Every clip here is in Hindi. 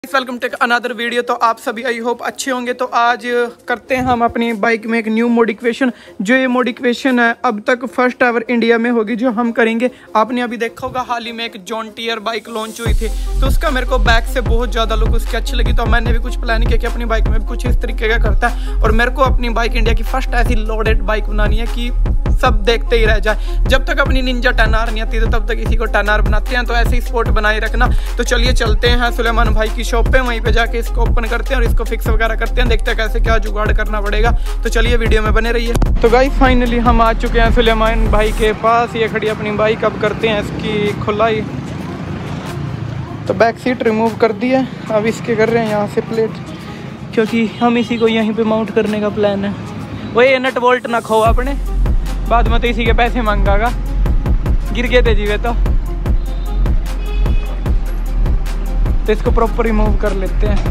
Welcome to another video. तो आप सभी आई होप अच्छे होंगे। तो आज करते हैं हम अपनी बाइक में एक न्यू मॉडिफिकेशन। जो ये मॉडिफिकेशन है अब तक फर्स्ट एवर इंडिया में होगी जो हम करेंगे। आपने अभी देखा होगा हाल ही में एक जॉन टियर बाइक लॉन्च हुई थी, तो उसका मेरे को बैक से बहुत ज़्यादा लुक उसकी अच्छी लगी। तो मैंने भी कुछ प्लान किया कि अपनी बाइक में भी कुछ इस तरीके का करता है, और मेरे को अपनी बाइक इंडिया की फर्स्ट ऐसी लोडेड बाइक बनानी है कि सब देखते ही रह जाए। जब तक अपनी निंजा 10R नहीं आती तो तब तक इसी को 10R बनाते हैं। तो ऐसे ही स्पोर्ट बनाए रखना। तो चलिए चलते हैं सुलेमान भाई की शॉप पे, वहीं पे जाके इसको ओपन करते हैं और इसको फिक्स वगैरह करते हैं। देखते हैं कैसे क्या जुगाड़ करना पड़ेगा। तो चलिए वीडियो में बने रहिए। तो गाइस फाइनली हम आ चुके हैं सुलेमान भाई के पास। ये खड़ी अपनी बाइक, अब करते हैं इसकी खुलाई। तो बैक सीट रिमूव कर दी है, अब इसके कर रहे हैं यहाँ से प्लेट, क्योंकि हम इसी को यहीं पे माउंट करने का प्लान है। वही नट बोल्ट ना खो अपने, बाद में तो इसी के पैसे मांगागा। गिर गए थे जीवे तो इसको प्रॉपर रिमूव कर लेते हैं।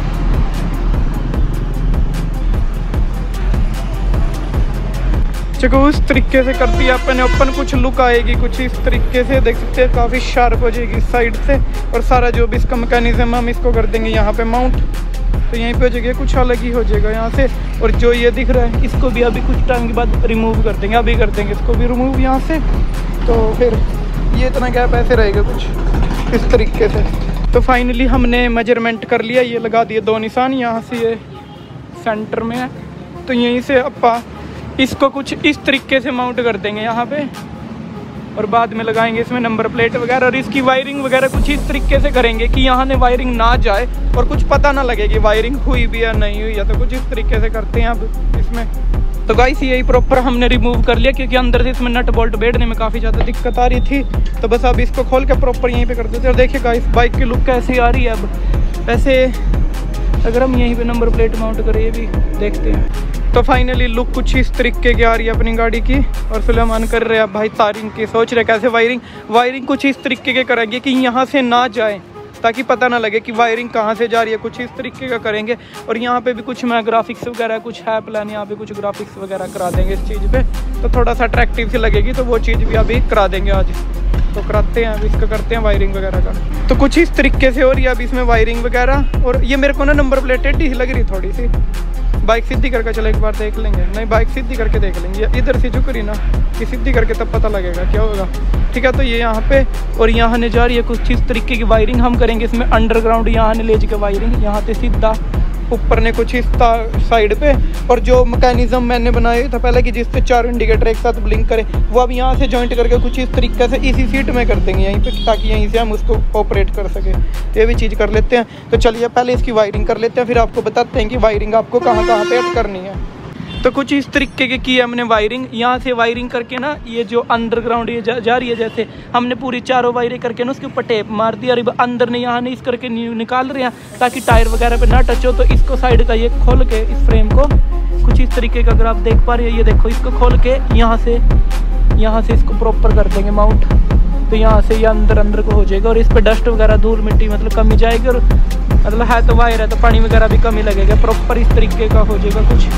चलो उस तरीके से करती है अपने ओपन, कुछ लुक आएगी कुछ इस तरीके से, देख सकते हैं काफ़ी शार्प हो जाएगी साइड से। और सारा जो भी इसका मैकेनिज्म हम इसको कर देंगे यहाँ पे माउंट, तो यहीं पे हो जाएगा, कुछ अलग ही हो जाएगा यहाँ से। और जो ये दिख रहा है इसको भी अभी कुछ टाइम के बाद रिमूव कर देंगे, अभी कर देंगे इसको भी रिमूव यहाँ से। तो फिर ये इतना गैप ऐसे रहेगा कुछ इस तरीके से। तो फाइनली हमने मेजरमेंट कर लिया, ये लगा दिए 2 निशान, यहाँ से ये सेंटर में है। तो यहीं से अपा इसको कुछ इस तरीके से माउंट कर देंगे यहाँ पे, और बाद में लगाएंगे इसमें नंबर प्लेट वगैरह। और इसकी वायरिंग वगैरह कुछ इस तरीके से करेंगे कि यहाँ ने वायरिंग ना जाए और कुछ पता ना लगे कि वायरिंग हुई भी या नहीं हुई है। तो कुछ इस तरीके से करते हैं अब इसमें। तो गाइस यही प्रॉपर हमने रिमूव कर लिया, क्योंकि अंदर से इसमें नट बोल्ट बैठने में काफ़ी ज़्यादा दिक्कत आ रही थी। तो बस अब इसको खोल के प्रॉपर यहीं पे कर देते हैं। और देखिए गाइस बाइक की लुक कैसी आ रही है अब। वैसे अगर हम यहीं पे नंबर प्लेट माउंट करें, ये भी देखते हैं। तो फाइनली लुक कुछ इस तरीके की आ रही है अपनी गाड़ी की। और सुलेमान कर रहे हैं भाई तारिंग की, सोच रहे कैसे वायरिंग कुछ इस तरीके के करेंगे कि यहाँ से ना जाए, ताकि पता ना लगे कि वायरिंग कहाँ से जा रही है। कुछ इस तरीके का करेंगे। और यहाँ पे भी कुछ मैं ग्राफिक्स वगैरह कुछ है प्लान, यहाँ पे कुछ ग्राफिक्स वगैरह करा देंगे इस चीज़ पे, तो थोड़ा सा अट्रैक्टिव सी लगेगी। तो वो चीज़ भी अभी करा देंगे आज। तो कराते हैं, अभी इसका करते हैं वायरिंग वगैरह का। तो कुछ इस तरीके से हो रही है अभी इसमें वायरिंग वगैरह। और ये मेरे को ना नंबर प्लेट टेढ़ी लग रही थोड़ी सी। बाइक सीधी करके चलो एक बार देख लेंगे। नहीं, बाइक सीधी करके देख लेंगे, इधर से झुक रही ना, कि सीधी करके तब पता लगेगा क्या होगा। ठीक है, तो ये यहाँ पे और यहाँ ने जा रही है कुछ इस तरीके की वायरिंग हम करेंगे इसमें अंडरग्राउंड। यहाँ ने ले जाकर वायरिंग यहाँ से सीधा ऊपर ने कुछ इस साइड पे। और जो मैकेनिज्म मैंने बनाया था पहले कि जिससे 4 इंडिकेटर एक साथ ब्लिंक करे, वो अब यहाँ से जॉइंट करके कुछ इस तरीके से इसी सीट में कर देंगे यहीं पे, ताकि यहीं से हम उसको ऑपरेट कर सके। ये भी चीज़ कर लेते हैं। तो चलिए पहले इसकी वायरिंग कर लेते हैं, फिर आपको बताते हैं कि वायरिंग आपको कहाँ कहाँ पे ऐड करनी है। तो कुछ इस तरीके के की हमने वायरिंग, यहाँ से वायरिंग करके ना ये जो अंडरग्राउंड ये जा रही है, जैसे हमने पूरी 4 वायरें करके ना उसके ऊपर टेप मार दिया। और अंदर ने यहाँ ने इस करके निकाल रहे हैं ताकि टायर वगैरह पे ना टच हो। तो इसको साइड का ये खोल के इस फ्रेम को कुछ इस तरीके का, अगर आप देख पा रहे हो, ये देखो, इसको खोल के यहाँ से इसको प्रॉपर कर देंगे माउंट। तो यहाँ से ये अंदर को हो जाएगा। और इस पर डस्ट वगैरह धूल मिट्टी मतलब कमी जाएगी। और मतलब है तो वायर है तो पानी वगैरह भी कमी लगेगा। प्रॉपर इस तरीके का हो जाएगा कुछ।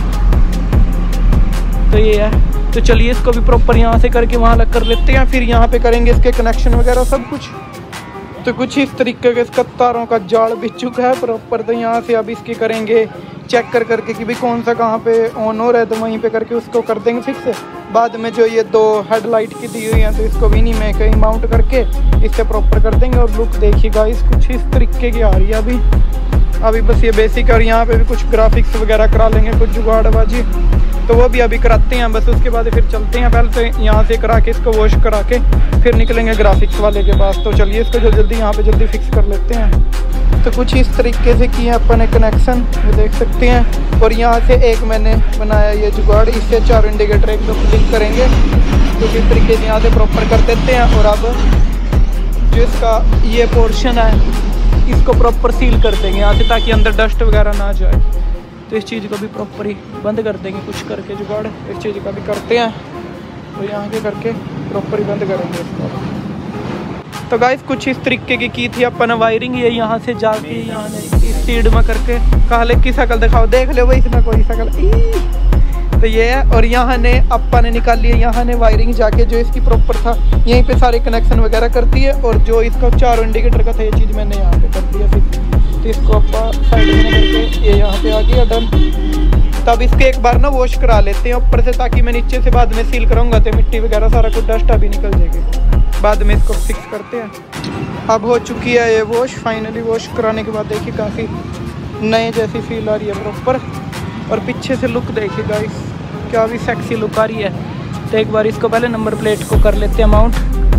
तो ये है। तो चलिए इसको भी प्रॉपर यहाँ से करके वहाँ अलग कर लेते हैं, फिर यहाँ पे करेंगे इसके कनेक्शन वगैरह सब कुछ। तो कुछ इस तरीके के इसका तारों का जाल बिछ चुका है प्रॉपर। तो यहाँ से अब इसकी करेंगे चेक करके कि भाई कौन सा कहाँ पे ऑन हो रहा है, तो वहीं पे करके उसको कर देंगे फिक्स। बाद में जो ये 2 हेडलाइट की दी हुई हैं, तो इसको भी नहीं में कहीं माउंट करके इससे प्रॉपर कर देंगे। और लुक देखिए गाइस कुछ इस तरीके की आ रही है अभी बस ये बेसिक। और यहाँ पे भी कुछ ग्राफिक्स वगैरह करा लेंगे, कुछ जुगाड़बाजी, तो वो भी अभी कराते हैं बस। उसके बाद फिर चलते हैं, पहले तो यहाँ से करा के इसको वॉश करा के फिर निकलेंगे ग्राफिक्स वाले के पास। तो चलिए इसको जल्दी यहाँ पे जल्दी फिक्स कर लेते हैं। तो कुछ इस तरीके से किया अपन कनेक्शन, ये देख सकते हैं। और यहाँ से एक मैंने बनाया ये जुगाड़, इससे 4 इंडिकेटर एकदम ब्लिंक करेंगे। तो इस तरीके से यहाँ से प्रॉपर कर देते हैं। और अब जो इसका ये पोर्शन है इसको प्रॉपर सील कर देंगे यहाँ से, ताकि अंदर डस्ट वगैरह ना जाए। तो इस चीज़ को भी प्रॉपर ही बंद कर देंगे कुछ करके जुगाड़, इस चीज़ का भी करते हैं। तो यहाँ के करके प्रॉपर ही बंद करेंगे इसको। तो गाइस कुछ इस तरीके की थी अपन वायरिंग, ये यहाँ से जाके यहाँ इस सीड में करके कहले की शकल दिखाओ, देख लो भाई इसमें कोई शकल। तो ये है। और यहाँ ने अपन ने निकाल लिया, यहाँ ने वायरिंग जाके जो इसकी प्रॉपर था यहीं पे सारे कनेक्शन वगैरह करती है। और जो इसका 4 इंडिकेटर का था ये चीज़ मैंने यहाँ पे कर दिया फिर। तो इसको आप साइड में करके ये यहाँ पे आ गया डन। तब इसके एक बार ना वॉश करा लेते हैं ऊपर से, ताकि मैं नीचे से बाद में सील कराऊंगा तो मिट्टी वगैरह सारा कुछ डस्ट अभी निकल जाएगी। बाद में इसको फिक्स करते हैं। अब हो चुकी है ये वॉश। फाइनली वॉश कराने के बाद देखिए काफ़ी नए जैसी फील आ रही है प्रॉपर। और पीछे से लुक देखिए गाइस, क्या भी सेक्सी लुक आ रही है। तो एक बार इसको पहले नंबर प्लेट को कर लेते हैं माउंट।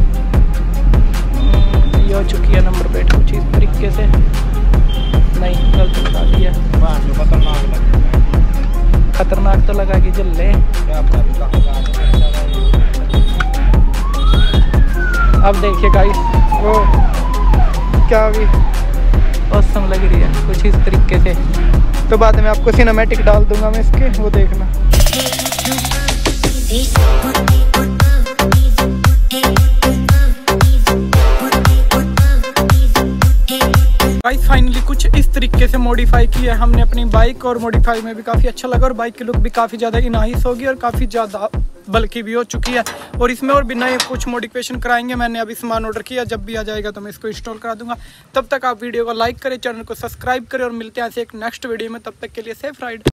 ये हो चुकी है नंबर प्लेट कुछ इस तरीके से। नहीं गलत लगा दिया, खतरनाक तो लगा कि जल्ले। अब देखिए गाइस वो क्या भी औसम लग रही है कुछ इस तरीके से। तो बाद में आपको सिनेमैटिक डाल दूंगा मैं इसके, वो देखना। गाइस फाइनली कुछ इस तरीके से मॉडिफाई किया है हमने अपनी बाइक, और मॉडिफाई में भी काफ़ी अच्छा लगा और बाइक की लुक भी काफ़ी ज़्यादा नाइस होगी और काफ़ी ज़्यादा बल्कि भी हो चुकी है। और इसमें और भी नए कुछ मॉडिफिकेशन कराएंगे। मैंने अभी सामान ऑर्डर किया, जब भी आ जाएगा तो मैं इसको इंस्टॉल करा दूंगा। तब तक आप वीडियो को लाइक करें, चैनल को सब्सक्राइब करें और मिलते हैं ऐसे एक नेक्स्ट वीडियो में। तब तक के लिए सेफ राइड।